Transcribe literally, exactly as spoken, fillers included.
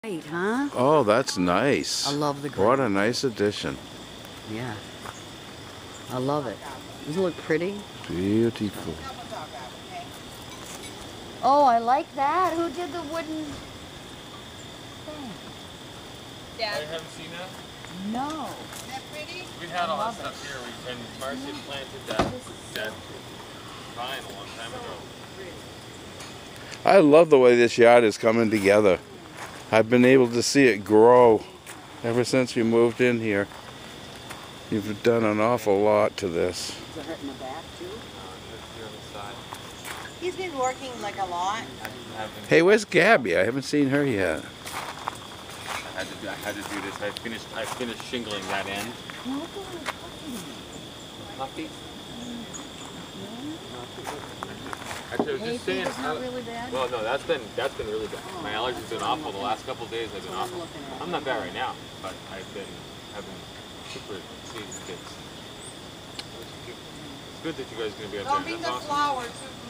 Great, huh? Oh, that's nice. I love the green. What a nice addition. Yeah. I love it. Doesn't it look pretty? Beautiful. Oh, I like that. Who did the wooden thing? Dad. You haven't seen that? No. Isn't that pretty? We had all that stuff here, we, and Marcy had planted that, that vine a long time ago. I love the way this yard is coming together. I've been able to see it grow ever since we moved in here. You've done an awful lot to this. Is it hurting the back too? Here on the side. He's been working like a lot. Hey, where's Gabby? I haven't seen her yet. I had to do, I had to do this. I finished. I finished shingling that end. Puppy. Actually, I was just saying. It's not really bad? Well, no, that's been that's been really bad. My allergies been awful. The last couple of days have been awful. I'm not bad right now, but I've been having super season fits. It's good that you guys are gonna be up there. Don't bring That's the awesome. flowers.